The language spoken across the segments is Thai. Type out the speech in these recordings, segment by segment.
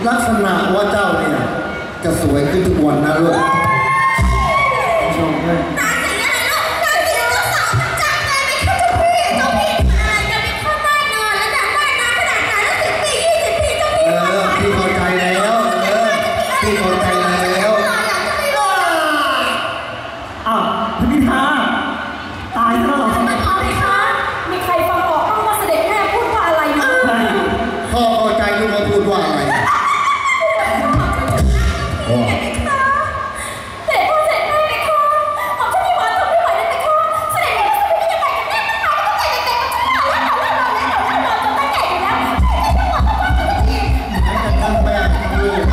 ลักษณะว่าเจ้าเนี่ยจะสวยขึ้นทุกวันนะลูกชมเลยพี่เข้าใจแล้วพี่เข้าใจแล้วอ้าวพิธาตายแล้วเหรอไม่เอาเลยคะมีใครฟังออกบ้างว่าเสด็จแม่พูดว่าอะไรมาพ่อเข้าใจลูกว่าพูดว่าอะไรพ่อเสด็จพ่อเสด็จแม่ไปค่ะผมจะมีวันทนไม่ไหวเลยไปค่ะเสด็จแม่จะไม่ได้ยังไงกันแน่ไม่ไหวต้องใจเด็กๆมันจะหนาวแล้วจนตั้งใหญ่อยู่แล้วจะหมดตัวจริงๆท่านแม่ลูก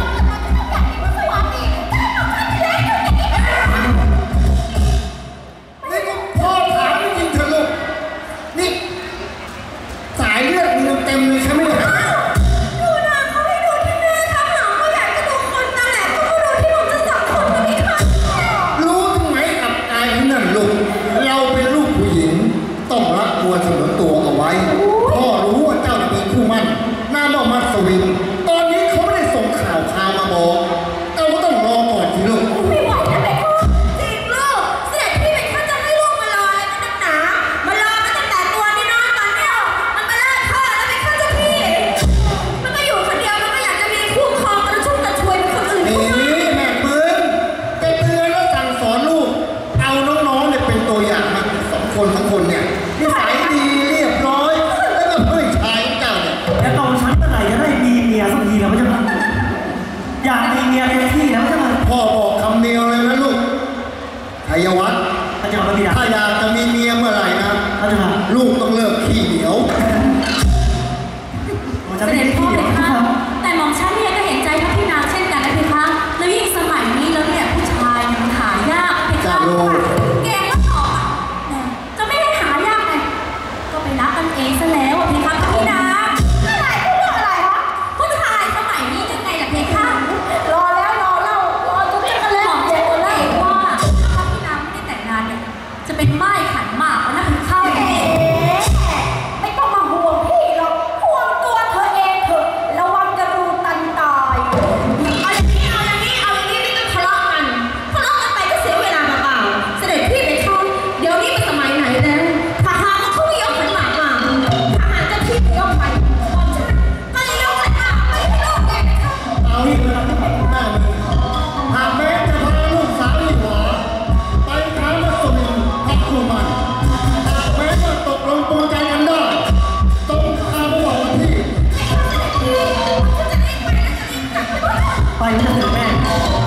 นี่ก็พ่อถามจริงเถอะลูกนี่สายเลือดมันเต็มเลยใช่ไหมดูนะเขาให้ดูที่แม่ถ้าหากว่าอยากจะดูคนนั่นแหละก็ดูที่ผมจะสั่งคนก็ไม่ค่ะรู้ไหมอับอายนั่นลูกเราเป็นลูกผู้หญิงต้องรักควรสงวนตัวเอาไว้พ่อรู้ว่าเจ้าเป็นคู่มั่นนามว่ามัสวินตอนนี้เขาไม่ได้ส่งข่าวมาบอกเราก็ต้องรอก่อนทีลูกไม่ไหวนะเบคจริงลูกเสด็จพี่เบคจะให้ลูกมารออะไรกันนักหนามารอกันตั้งแต่ตัวน้อยๆตอนเนี้ยมันก็เลิกพ่อแล้วเบคจะพี่มันก็อยู่คนเดียวมันก็อยากจะมีคู่ครองกระชุ่มกระชวยเป็นคนอื่นนี่แม่ปืนจะเตือนและสั่งสอนลูกเอาน้องๆเนี่ยเป็นตัวอย่างมาสองคนเนี่ยนิสัยดีเรียบร้อยแล้วก็เพื่อนชายเจ้าเนี่ยแล้วตอนฉันเมื่อไหร่จะได้มีเมียสักทีนะไม่ใช่ไหมอยากมีเมียเต็มที่นะไม่ใช่ไหมพ่อบอกคำเดียวเลยนะลูกชัยวัฒน์ถ้าอยากจะมีเมียเมื่อไหร่นะลูกต้องเลิกขี้เหนียวเสด็จพ่อเลยค่ะแต่หม่อมฉันเนี่ยก็เห็นใจพระพี่นางเช่นกันนะพี่คะแล้วยิ่งสมัยนี้แล้วเนี่ยผู้ชายมันหายากพี่คะแกก็ตอบจะไม่ให้หายากไงก็ไปรักกันเองซะแล้วพี่คะพี่นางอะไรพูดเรื่องอะไรคะผู้ชายสมัยนี้ยังไงล่ะพี่คะรอแล้วรอเล่ารอจนเรียกกันเลยหม่อมฉันตัวเองว่าถ้าพี่นางไม่ได้แต่งงานเนี่ยจะเป็นไม้ขันหมากนะพี่เข้าไม่ต้องมาห่วงพี่หรอกห่วงตัวเธอเองเถอะระวังจะรูตันตายเอาอย่างนี้ไม่ต้องทะเลาะกันไปก็เสียเวลาเปล่าๆเสด็จพี่ไปเข้าเดี๋ยวนี้เป็นสมัยไหนแล้วทหารเขาไม่ยอมขันหมากมาทหารจะที่ไม่ยอมไปบอกฉันก็เลยยอมขันหมากไม่ให้ลูกแกไปเข้าเอาอีกแล้วแม่หากแม่จะพาลูกสาวอีกหวาไปหามัสวินพักคู่มันหากแม่จะตกลงปลงใจกันได้ต้องพาไปบอกกับพี่ไปไม่ได้ถึงแม่